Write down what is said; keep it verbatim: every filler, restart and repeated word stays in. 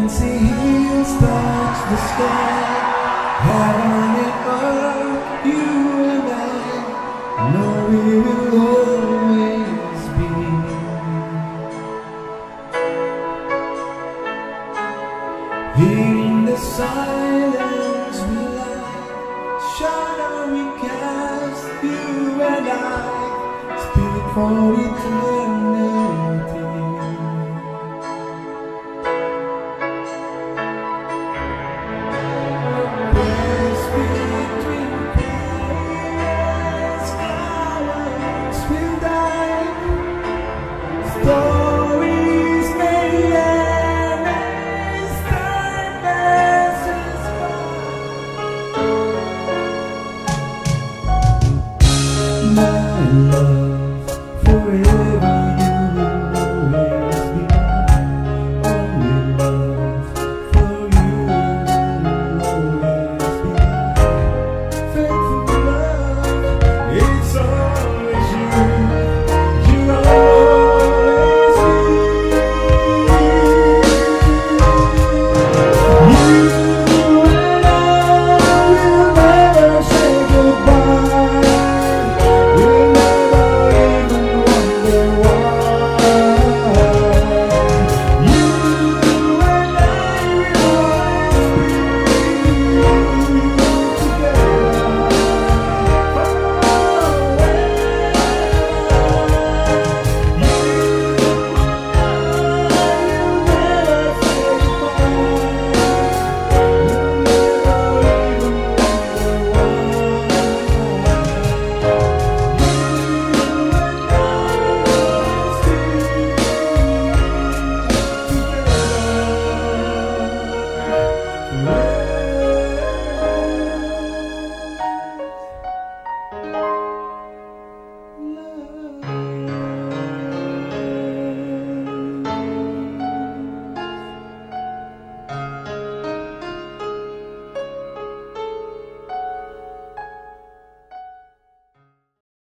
see heels touch the sky, heaven and earth, you and I know we will always be. In the silence we lie, shadow we cast, you and I speak for eternity.